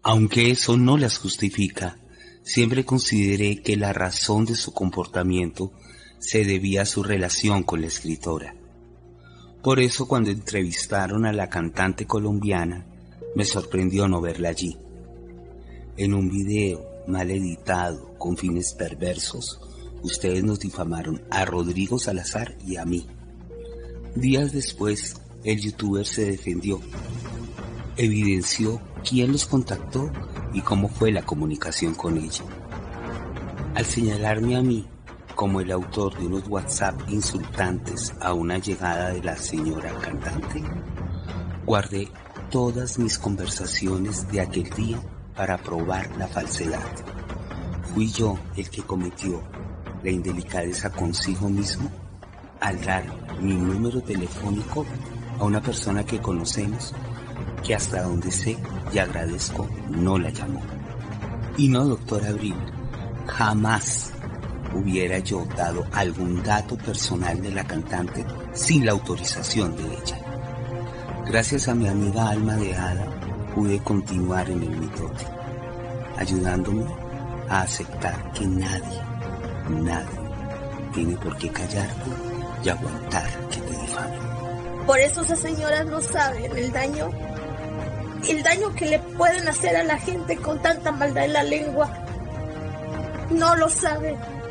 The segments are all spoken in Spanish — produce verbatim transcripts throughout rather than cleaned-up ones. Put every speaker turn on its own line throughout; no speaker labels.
Aunque eso no las justifica, siempre consideré que la razón de su comportamiento se debía a su relación con la escritora. Por eso, cuando entrevistaron a la cantante colombiana, me sorprendió no verla allí. En un video mal editado, con fines perversos, ustedes nos difamaron a Rodrigo Salazar y a mí. Días después, el youtuber se defendió, evidenció quién los contactó y cómo fue la comunicación con ella. Al señalarme a mí como el autor de unos WhatsApp insultantes a una llegada de la señora cantante, guardé todas mis conversaciones de aquel día para probar la falsedad. Fui yo el que cometió la indelicadeza consigo mismo al dar mi número telefónico a una persona que conocemos, que hasta donde sé y agradezco no la llamó. Y no, doctor Abril, jamás hubiera yo dado algún dato personal de la cantante sin la autorización de ella. Gracias a mi amiga Alma de Hada pude continuar en el mitote, ayudándome a aceptar que nadie, nadie tiene por qué callarte y aguantar que te difamen.
Por eso esas señoras no saben el daño, el daño que le pueden hacer a la gente con tanta maldad en la lengua. No lo saben.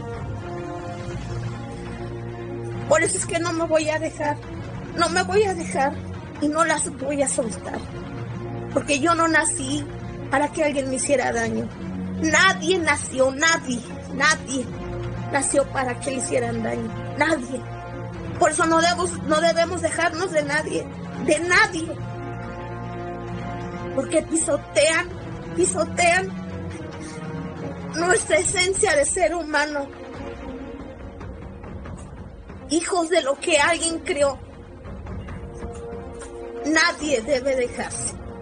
Por eso es que no me voy a dejar, no me voy a dejar y no las voy a soltar. Porque yo no nací para que alguien me hiciera daño. Nadie nació, nadie, nadie nació para que le hicieran daño. Nadie. Por eso no debemos, no debemos dejarnos de nadie, de nadie. Porque pisotean, pisotean nuestra esencia de ser humano. Hijos de lo que alguien creó. Nadie debe dejarse.